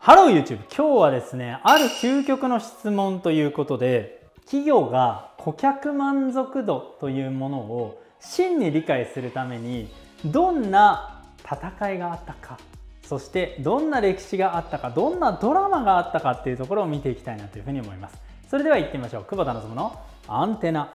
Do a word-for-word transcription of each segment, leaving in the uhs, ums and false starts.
ハロー YouTube。今日はですね、ある究極の質問ということで、企業が顧客満足度というものを真に理解するためにどんな戦いがあったか、そしてどんな歴史があったか、どんなドラマがあったかっていうところを見ていきたいなというふうに思います。それでは行ってみましょう。久保田望のアンテナ。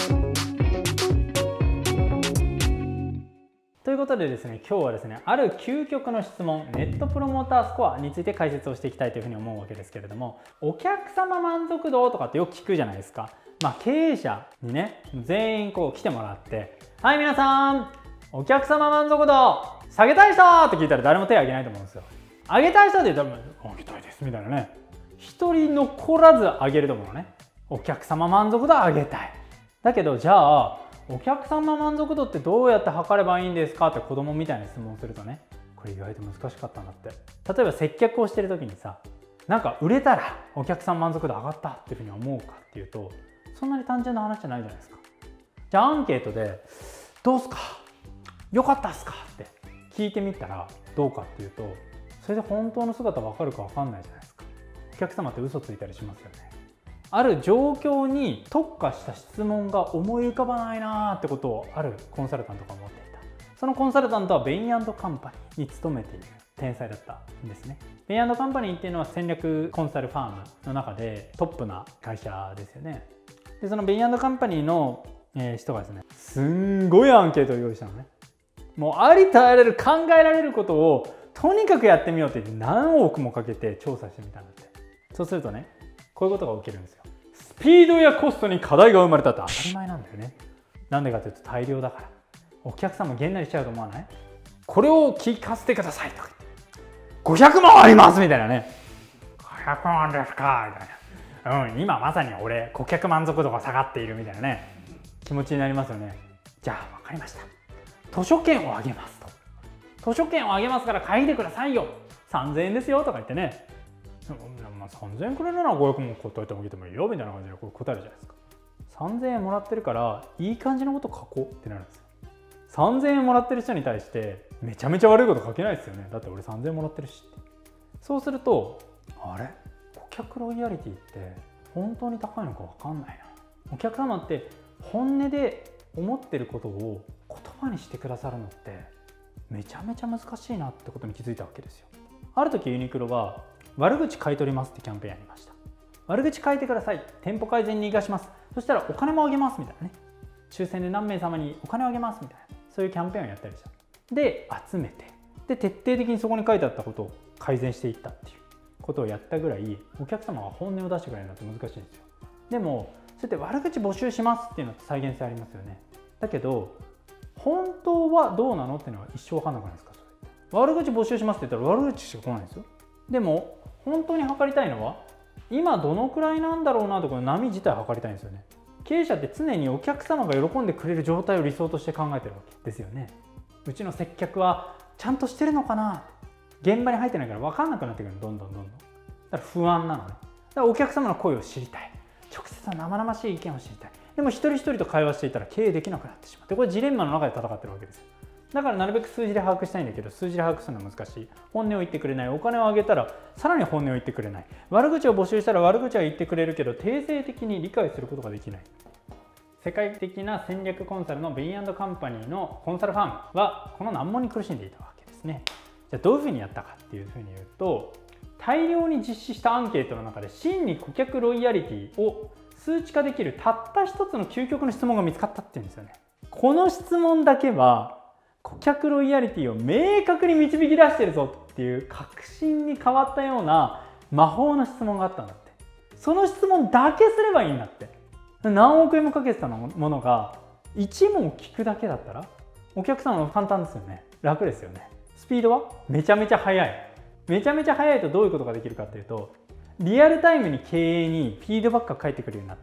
ということでですね、今日はですね、ある究極の質問、ネットプロモータースコアについて解説をしていきたいというふうに思うわけですけれども、お客様満足度とかってよく聞くじゃないですか。まあ経営者にね、全員こう来てもらって、はい皆さん、お客様満足度下げたい人って聞いたら誰も手を挙げないと思うんですよ。上げたい人って言ったら、上げたいですみたいなね。一人残らず上げると思うのね。お客様満足度上げたい。だけどじゃあ、お客様満足度ってどうやって測ればいいんですかって子供みたいな質問をするとね、これ意外と難しかったんだって。例えば接客をしてる時にさ、なんか売れたらお客さん満足度上がったっていうふうに思うかっていうと、そんなに単純な話じゃないじゃないですか。じゃあアンケートでどうすか、良かったっすかって聞いてみたらどうかっていうと、それで本当の姿分かるか分かんないじゃないですか。お客様って嘘ついたりしますよね。ある状況に特化した質問が思い浮かばないなーってことをあるコンサルタントが思っていた。そのコンサルタントはベイン&カンパニーに勤めている天才だったんですね。ベイン&カンパニーっていうのは戦略コンサルファームの中でトップな会社ですよね。でそのベイン&カンパニーの人がですね、すんごいアンケートを用意したのね。もうありとあらゆる考えられることをとにかくやってみようって言って何億もかけて調査してみたんだって。そうするとね、こういうことが起きるんですよ。スピードやコストに課題が生まれたって当たり前なんだよね。なんでかというと大量だから。お客さんもげんなりしちゃうと思わない？これを聞かせてくださいとか言って、ごひゃくまんありますみたいなね。ごひゃくまんですかみたいな。うん、今まさに俺顧客満足度が下がっているみたいなね、気持ちになりますよね。じゃあ分かりました。図書券をあげますと。図書券をあげますから書いてくださいよ。さんぜんえんですよとか言ってね。まあ、さんぜんえんくれるならごひゃくまん答えてもあげてもいいよみたいな感じでこれ答えるじゃないですか。さんぜんえんもらってるからいい感じのこと書こうってなるんですよ。さんぜんえんもらってる人に対してめちゃめちゃ悪いこと書けないですよね。だって俺さんぜんえんもらってるしって。そうすると、あれ顧客ロイヤリティって本当に高いのか分かんないな。お客様って本音で思ってることを言葉にしてくださるのってめちゃめちゃ難しいなってことに気づいたわけですよ。ある時ユニクロは悪口買い取りますってキャンペーンやりました。悪口書いてください。店舗改善に生かします。そしたらお金もあげますみたいなね。抽選で何名様にお金をあげますみたいな。そういうキャンペーンをやったりした。で、集めて、で、徹底的にそこに書いてあったことを改善していったっていうことをやったぐらい、お客様は本音を出してくれるのって難しいんですよ。でも、そうやって悪口募集しますっていうのって再現性ありますよね。だけど、本当はどうなのっていうのは一生わかんなくないですか、それ。悪口募集しますって言ったら悪口しか来ないんですよ。でも、本当に測りたいのは今どのくらいなんだろうなとこの波自体測りたいんですよね。経営者って常にお客様が喜んでくれる状態を理想として考えてるわけですよね。うちの接客はちゃんとしてるのかな、現場に入ってないから分かんなくなってくるの、どんどんどんどん。だから不安なのね。だからお客様の声を知りたい、直接は生々しい意見を知りたい。でも一人一人と会話していたら経営できなくなってしまう。でこれジレンマの中で戦ってるわけですよ。だからなるべく数字で把握したいんだけど、数字で把握するのは難しい。本音を言ってくれない。お金をあげたらさらに本音を言ってくれない。悪口を募集したら悪口は言ってくれるけど定性的に理解することができない。世界的な戦略コンサルのベイン&カンパニーのコンサルファームはこの難問に苦しんでいたわけですね。じゃあどういうふうにやったかっていうふうに言うと、大量に実施したアンケートの中で真に顧客ロイヤリティを数値化できるたった一つの究極の質問が見つかったっていうんですよね。この質問だけは顧客ロイヤリティを明確に導き出してるぞっていう確信に変わったような魔法の質問があったんだって。その質問だけすればいいんだって。何億円もかけてたものがいち問聞くだけだったらお客さんは簡単ですよね。楽ですよね。スピードはめちゃめちゃ速い。めちゃめちゃ速いとどういうことができるかっていうと、リアルタイムに経営にフィードバックが返ってくるようになった。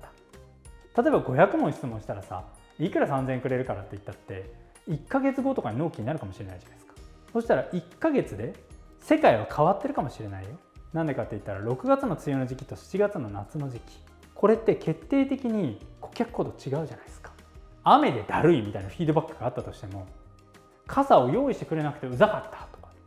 例えばごひゃく問質問したらさ、いくらさんぜんえんくれるからって言ったっていっかげつごとかに納期になるかもしれないじゃないですか。そしたらいっかげつで世界は変わってるかもしれないよ。なんでかって言ったらろくがつの梅雨の時期としちがつの夏の時期、これって決定的に顧客行動違うじゃないですか。雨でだるいみたいなフィードバックがあったとしても、傘を用意してくれなくてうざかったとか、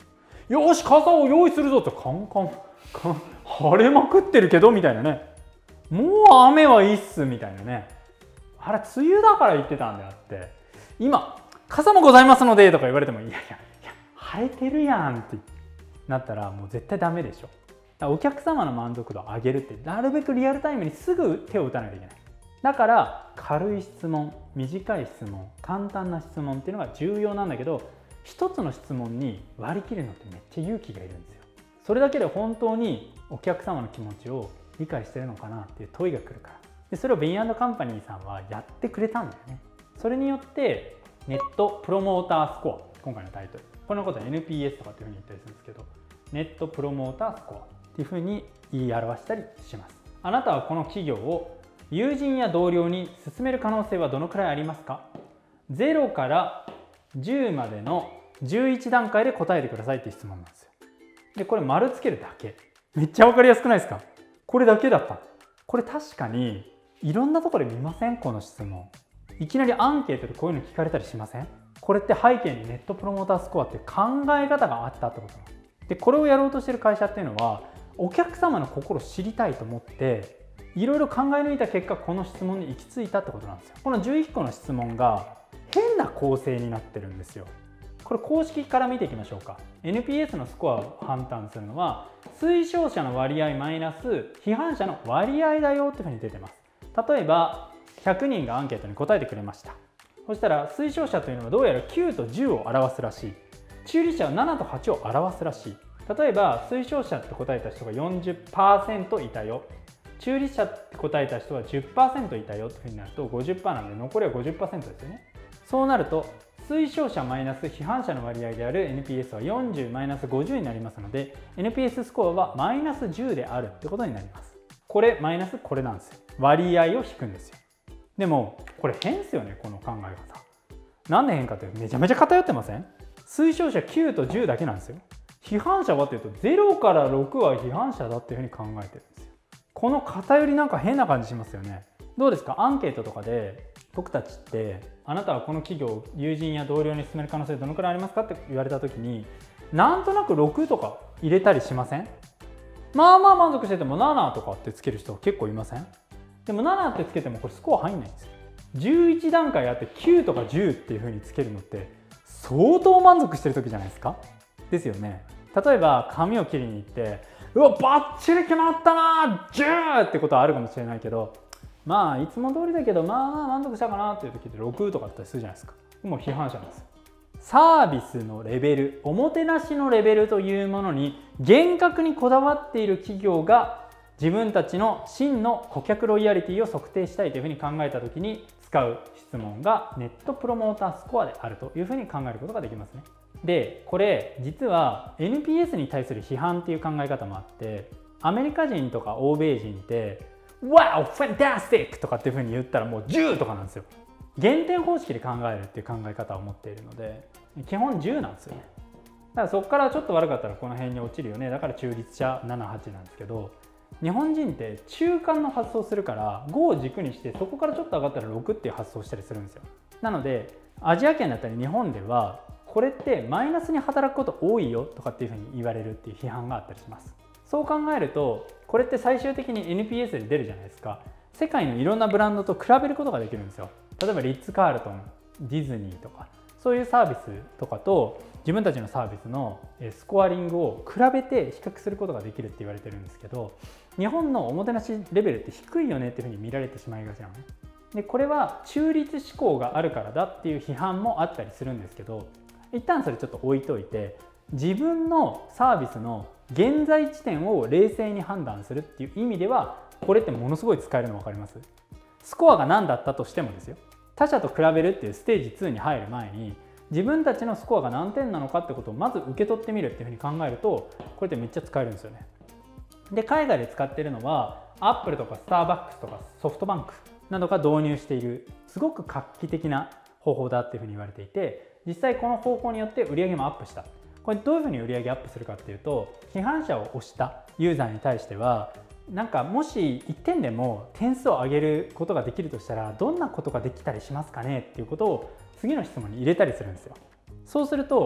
よし傘を用意するぞってカンカンカン晴れまくってるけどみたいなね、もう雨はいいっすみたいなね、あれ梅雨だから言ってたんであって、今傘もございますのでとか言われてもいやいやいや晴れてるやんってなったらもう絶対ダメでしょ。だからお客様の満足度を上げるってなるべくリアルタイムにすぐ手を打たないといけない。だから軽い質問、短い質問、簡単な質問っていうのが重要なんだけど、一つの質問に割り切るのってめっちゃ勇気がいるんですよ。それだけで本当にお客様の気持ちを理解してるのかなっていう問いが来るから。でそれをベイン&カンパニーさんはやってくれたんだよね。それによってネットプロモータースコア、今回のタイトル、このことは エヌピーエス とかっていうふうに言ったりするんですけど、ネットプロモータースコアっていうふうに言い表したりします。あなたはこの企業を友人や同僚に勧める可能性はどのくらいありますか？ゼロからじゅうまでのじゅういち段階で答えてくださいっていう質問なんですよ。でこれ丸つけるだけ、めっちゃ分かりやすくないですか？これだけだった。これ確かにいろんなところで見ません？この質問いきなりアンケートでこういうの聞かれたりしません？これって背景にネットプロモータースコアっていう考え方があったってことなんです。でこれをやろうとしてる会社っていうのはお客様の心を知りたいと思っていろいろ考え抜いた結果この質問に行き着いたってことなんですよ。このじゅういっこの質問が変な構成になってるんですよ。これ公式から見ていきましょうか。 エヌピーエス のスコアを判断するのは推奨者の割合マイナス批判者の割合だよっていうふうに出てます。例えばひゃくにんがアンケートに答えてくれました。そしたら推奨者というのはどうやらきゅうとじゅうを表すらしい、中立者はななとはちを表すらしい。例えば推奨者って答えた人が よんじゅっパーセント いたよ、中立者って答えた人は じゅっパーセント いたよというふうになると ごじゅっパーセント なんで残りは ごじゅっパーセント ですよね。そうなると推奨者マイナス批判者の割合である エヌピーエス はよんじゅうマイナスごじゅうになりますので エヌピーエス スコアはマイナスじゅうであるってことになります。これマイナスこれなんですよ。割合を引くんですよ。でもこれ変ですよね、この考え方。なんで変かってめちゃめちゃ偏ってません？推奨者きゅうとじゅうだけなんですよ。批判者はというとゼロからろくは批判者だっていうふうに考えてるんですよ。この偏りなんか変な感じしますよね。どうですか？アンケートとかで僕たちってあなたはこの企業を友人や同僚に勧める可能性どのくらいありますかって言われた時になんとなくろくとか入れたりしません？まあまあ満足しててもななとかってつける人結構いません？でもななってつけてもこれスコア入んないんですよ。じゅういち段階あってきゅうとかじゅうっていう風につけるのって相当満足してる時じゃないですか？ですよね。例えば髪を切りに行ってうわバッチリ決まったなじゅうってことはあるかもしれないけど、まあいつも通りだけどまあまあ満足したかなっていう時ってろくとかだったりするじゃないですか。もう批判者なんですよ。サービスのレベル、おもてなしのレベルというものに厳格にこだわっている企業が自分たちの真の顧客ロイヤリティを測定したいというふうに考えた時に使う質問がネットプロモータースコアであるというふうに考えることができますね。でこれ実は エヌピーエス に対する批判っていう考え方もあって、アメリカ人とか欧米人って「Wow! Fantastic!」とかっていうふうに言ったらもうじゅうとかなんですよ。減点方式で考えるっていう考え方を持っているので基本じゅうなんですよね。だからそこからちょっと悪かったらこの辺に落ちるよね。だから中立者なな、はちなんですけど、日本人って中間の発想するからごを軸にしてそこからちょっと上がったらろくっていう発想をしたりするんですよ。なのでアジア圏だったり日本ではこれってマイナスに働くこと多いよとかっていうふうに言われるっていう批判があったりします。そう考えるとこれって最終的に エヌピーエス で出るじゃないですか。世界のいろんなブランドと比べることができるんですよ。例えばリッツ・カールトン、ディズニーとかそういうサービスとかと自分たちのサービスのスコアリングを比べて比較することができるって言われてるんですけど、日本のおもてなしレベルって低いよねっていうふうに見られてしまいがちなのね。でこれは中立志向があるからだっていう批判もあったりするんですけど、一旦それちょっと置いといて自分のサービスの現在地点を冷静に判断するっていう意味ではこれってものすごい使えるの分かります？スコアが何だったとしてもですよ、他社と比べるっていうステージに入る前に自分たちのスコアが何点なのかってことをまず受け取ってみるっていうふうに考えるとこれってめっちゃ使えるんですよね。で海外で使っているのはアップルとかスターバックスとかソフトバンクなどが導入しているすごく画期的な方法だっていうふうに言われていて、実際この方法によって売り上げもアップした。これどういうふうに売り上げアップするかっていうと、批判者を押したユーザーに対してはなんかもしいってんでも点数を上げることができるとしたらどんなことができたりしますかねっていうことを次の質問に入れたりするんですよ。そうすると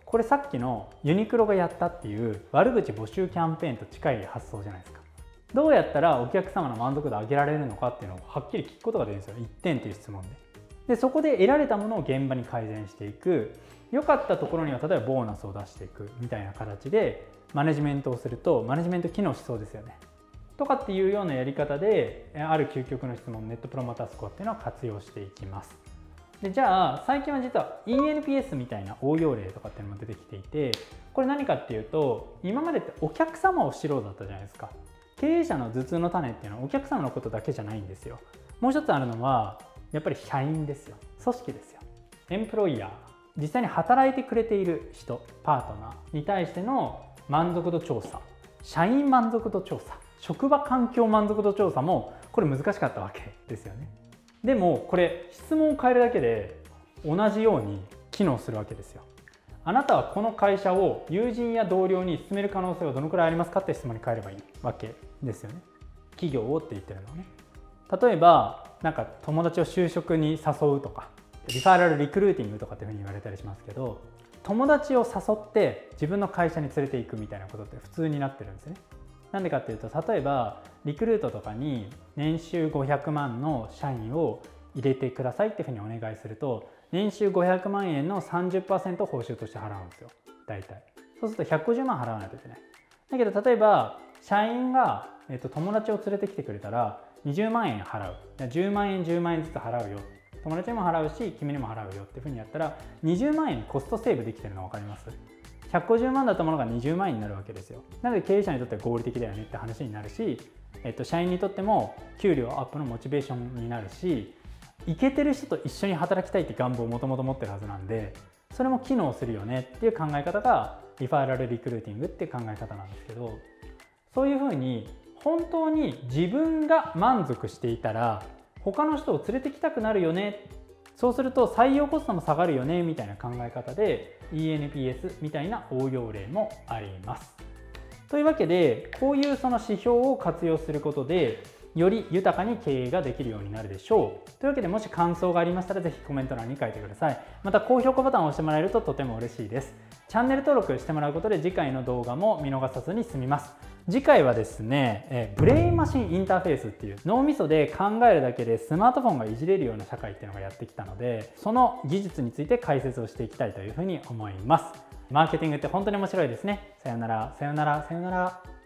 これさっきのユニクロがやったっていう悪口募集キャンペーンと近い発想じゃないですか。どうやったらお客様の満足度を上げられるのかっていうのをはっきり聞くことができるんですよ。いってんっていう質問で。でそこで得られたものを現場に改善していく。良かったところには例えばボーナスを出していくみたいな形でマネジメントをするとマネジメント機能しそうですよね。とかっていうようなやり方である究極の質問ネットプロモータースコアっていうのは活用していきます。でじゃあ最近は実は イーエヌピーエス みたいな応用例とかっていうのも出てきていて、これ何かっていうと今までってお客様を知ろうだったじゃないですか。経営者の頭痛の種っていうのはお客様のことだけじゃないんですよ。もう一つあるのはやっぱり社員ですよ。組織ですよ。エンプロイヤー、実際に働いてくれている人、パートナーに対しての満足度調査、社員満足度調査、職場環境満足度調査もこれ難しかったわけですよね。でもこれ質問を変えるだけで同じように機能するわけですよ。あなたはこの会社を友人や同僚に勧める可能性はどのくらいありますかって質問に変えればいいわけですよね。企業をって言ってるのはね。例えばなんか友達を就職に誘うとかリファーラルリクルーティングとかっていうふうに言われたりしますけど、友達を誘って自分の会社に連れていくみたいなことって普通になってるんですね。なんでかっていうと、例えばリクルートとかに年収ごひゃくまんの社員を入れてくださいっていうふうにお願いすると、年収ごひゃくまんえんの さんじゅっパーセント 報酬として払うんですよ、大体。そうするとひゃくごじゅうまん払わないといけない。だけど例えば社員が、えっと、友達を連れてきてくれたらにじゅうまんえん払う、じゅうまんえんじゅうまんえんずつ払うよ、友達にも払うし君にも払うよっていうふうにやったらにじゅうまんえんコストセーブできてるの分かります？ひゃくごじゅうまんだったものがにじゅうまんえんになるわけですよ。なので経営者にとっては合理的だよねって話になるし、えっと、社員にとっても給料アップのモチベーションになるし、イケてる人と一緒に働きたいって願望をもともと持ってるはずなんで、それも機能するよねっていう考え方がリファーラルリクルーティングっていう考え方なんですけど、そういうふうに本当に自分が満足していたら他の人を連れてきたくなるよね、そうすると採用コストも下がるよねみたいな考え方で イーエヌピーエス みたいな応用例もあります。というわけでこういうその指標を活用することでより豊かに経営ができるようになるでしょう。というわけでもし感想がありましたらぜひコメント欄に書いてください。また高評価ボタンを押してもらえるととても嬉しいです。チャンネル登録してもらうことで次回の動画も見逃さずに済みます。次回はですね、えブレインマシンインターフェースっていう脳みそで考えるだけでスマートフォンがいじれるような社会っていうのがやってきたので、その技術について解説をしていきたいというふうに思います。マーケティングって本当に面白いですね。さよなら、さよなら、さよなら。